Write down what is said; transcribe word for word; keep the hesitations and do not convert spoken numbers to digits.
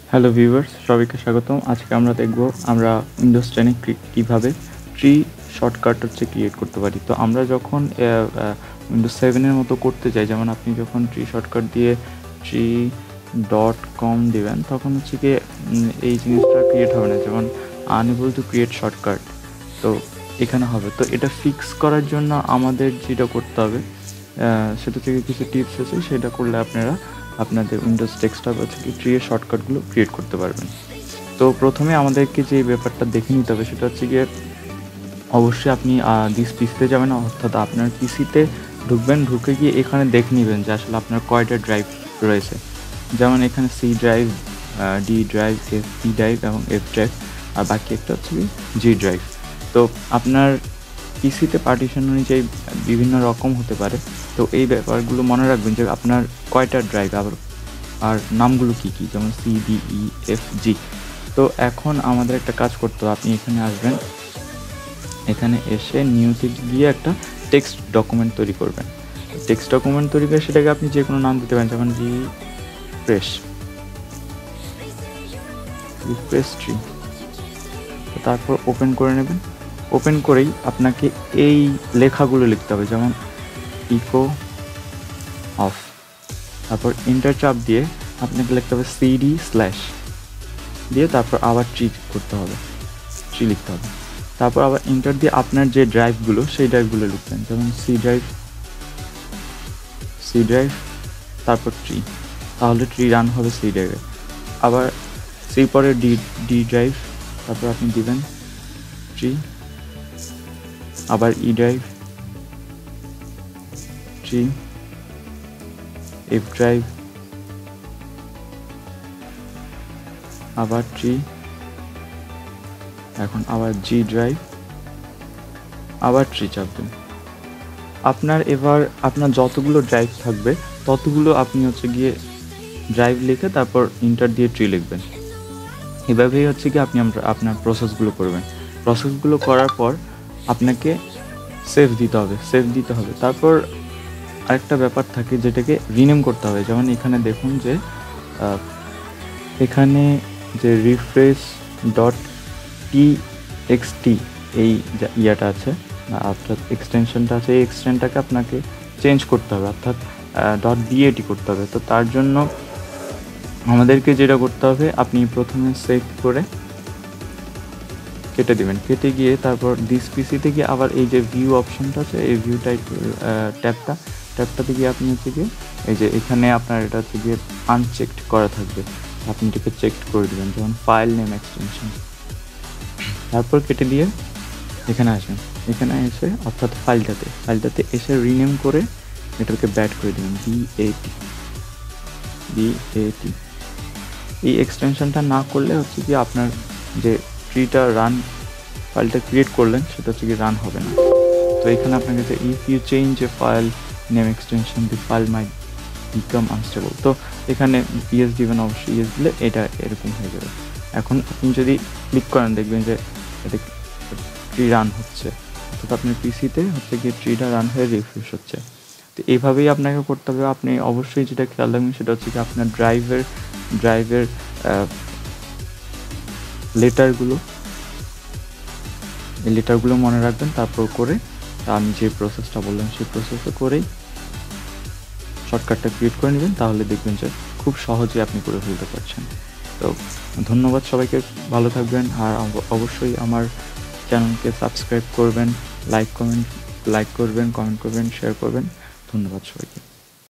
Hello viewers, সবাইকে স্বাগতম। আজকে আমরা দেখব আমরা উইন্ডোজ টেন এ কীভাবে ট্রি শর্টকাট হচ্ছে ক্রিয়েট করতে পারি। তো আমরা যখন উইন্ডোজ সেভেন এর মতো করতে যাই, যেমন আপনি যখন ট্রি শর্টকাট দিয়ে ট্রি ডট কম দেবেন, তখন হচ্ছে গিয়ে এই জিনিসটা ক্রিয়েট হবে না, যেমন আনএবল টু ক্রিয়েট শর্টকাট। তো এখানে হবে। তো এটা ফিক্স করার জন্য আমাদের যেটা করতে হবে সেটা থেকে কিছু টিপস আছে, সেটা করলে আপনারা আপনাদের উইন্ডোজ ডেস্কটপ হচ্ছে কি ট্রি এর শর্টকাটগুলো ক্রিয়েট করতে পারবেন। তো প্রথমে আমাদেরকে যে ব্যাপারটা দেখে নিতে হবে সেটা হচ্ছে গিয়ে অবশ্যই আপনি দিস পিসিতে যাবেন, অর্থাৎ আপনার পিসিতে ঢুকবেন, ঢুকে গিয়ে এখানে দেখে নেবেন যে আসলে আপনার কয়টা ড্রাইভ রয়েছে। যেমন এখানে C drive, D drive, F P drive এবং এফ ড্রাইভ, আর বাকি একটা হচ্ছে কি জি ড্রাইভ। তো আপনার পিসিতে পার্টিশন অনুযায়ী বিভিন্ন রকম হতে পারে। তো এই ব্যাপারগুলো মনে রাখবেন যে আপনার কয়টা ড্রাইভ আবার আর নামগুলো কী কী, যেমন C D E F G. তো এখন আমাদের একটা কাজ করতে হবে। আপনি এখানে আসবেন, এখানে এসে নিউতে গিয়ে একটা টেক্সট ডকুমেন্ট তৈরি করবেন। টেক্সট ডকুমেন্ট তৈরি করে সেটাকে আপনি যে কোনো নাম দিতে পারেন, যেমন রিফ্রেশ রিফ্রেশ ট্রি। তারপর ওপেন করে নেবেন। ওপেন করেই আপনাকে এই লেখাগুলো লিখতে হবে, যেমন ইকো অফ, তারপর ইন্টার চাপ দিয়ে আপনাকে লিখতে হবে সিডি স্ল্যাশ দিয়ে, তারপর আবার ট্রি করতে হবে, ট্রি লিখতে হবে। তারপর আবার ইন্টার দিয়ে আপনার যে ড্রাইভগুলো সেই ড্রাইভগুলো লিখবেন, যেমন সি ড্রাইভ, সি ড্রাইভ, তারপর ট্রি, তাহলে ট্রি রান হবে সি ড্রাইভে। আবার সি পরে ডি ডি ড্রাইভ, তারপর আপনি দিবেন ট্রি, আবার E drive, tree, F drive, আবার ট্রি, এখন আবার জি ড্রাইভ, আবার ট্রি চাপ দিন। আপনার এবার আপনার যতগুলো ড্রাইভ থাকবে ততগুলো আপনি হচ্ছে গিয়ে ড্রাইভ লিখে তারপর ইন্টার দিয়ে ট্রি লিখবেন। এভাবেই হচ্ছে কি আপনি আপনার প্রসেসগুলো করবেন। প্রসেসগুলো করার পর আপনাকে সেভ দিতে হবে, সেভ দিতে হবে। তারপর আরেকটা ব্যাপার থাকে যেটাকে রিনেম করতে হবে। যেমন এখানে দেখুন যে এখানে যে refresh dot T X T এই ইয়াটা আছে, অর্থাৎ এক্সটেনশনটা আছে, এই এক্সটেনশনটাকে আপনাকে চেঞ্জ করতে হবে, অর্থাৎ ডট বিএটি করতে হবে। তো তার জন্য আমাদেরকে যেটা করতে হবে, আপনি প্রথমে সেভ করে কেটে দেবেন। কেটে গিয়ে তারপর দিস পিসি থেকে আবার এই যে ভিউ অপশনটা আছে, এই ভিউ টাইপ ট্যাবটা ট্যাবটাতে গিয়ে আপনি হচ্ছে গিয়ে এই যে এখানে আপনার এটা হচ্ছে গিয়ে আনচেকড করা থাকবে, আপনি এটাকে চেক করে দেবেন, যেমন ফাইল নেম এক্সটেনশন। তারপর কেটে দিয়ে এখানে আসবেন, এখানে এসে অর্থাৎ ফাইলটাতে ফাইলটাতে এসে রিনেম করে এটাকে ব্যাড করে দেবেন, বিএটি বিএটি। এই এক্সটেনশনটা না করলে হচ্ছে কি আপনার যে ট্রিটা রান ফাইলটা ক্রিয়েট করলেন সেটা হচ্ছে কি রান হবে না। তো এখানে আপনাকে যে if you change a file name extension the file might become unstable, তো এখানে ইয়েস দিবেন, অবশ্যই ইয়েস দিলে এটা এরকম হয়ে যাবে। এখন আপনি যদি ক্লিক করেন দেখবেন যে এটা ট্রি রান হচ্ছে, অর্থাৎ আপনার পিসিতে হচ্ছে গিয়ে ট্রিটা রান হয়ে রিফ্রেশ হচ্ছে। তো এইভাবেই আপনাকে করতে হবে। আপনি অবশ্যই যেটা খেয়াল রাখবেন সেটা হচ্ছে কি আপনার ড্রাইভের ড্রাইভের লেটারগুলো এই লেটারগুলো মনে রাখবেন। তারপর করে আমি যে প্রসেসটা বললাম সেই প্রসেসে করেই শর্টকাটটা ক্রিয়েট করে নেবেন, তাহলে দেখবেন যে খুব সহজে আপনি করে ফেলতে পারছেন। তো ধন্যবাদ সবাইকে, ভালো থাকবেন। আর অবশ্যই আমার চ্যানেলকে সাবস্ক্রাইব করবেন, লাইক কমেন্ট লাইক করবেন, কমেন্ট করবেন, শেয়ার করবেন। ধন্যবাদ সবাইকে।